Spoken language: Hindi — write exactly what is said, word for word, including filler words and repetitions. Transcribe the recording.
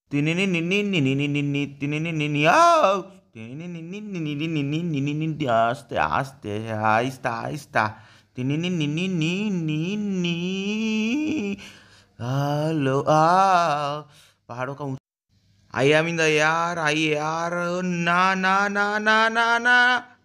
तिनी नी नी नी नी नी नी नी तिनी नी नी नी आओ तिनी नी नी नी नी नी नी नी नी नी आस्ते आस्ते आहिस्ता आहिस्ता तिनी नी नी नी नी नी नी हेलो आ पहाड़ों का ऊंचा आई एम इन द यार आई यार ना ना ना ना ना ना